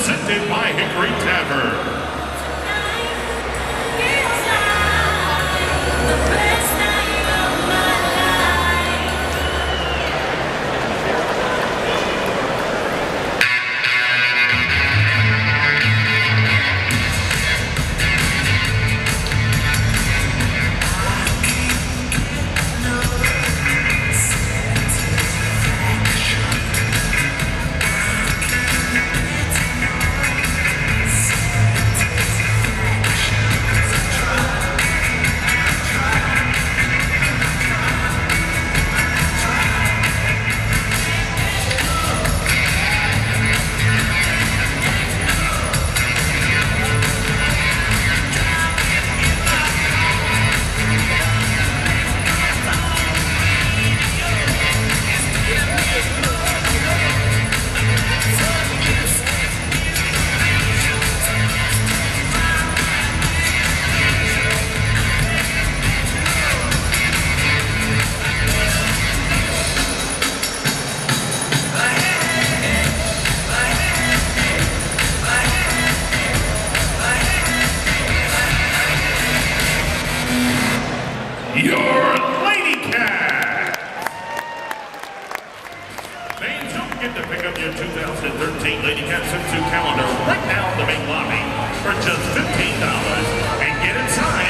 presented by Hickory Tavern. Your Lady Cat! Fans, don't forget to pick up your 2013 Lady Cat Swimsuit calendar right now in the main lobby for just $15 and get inside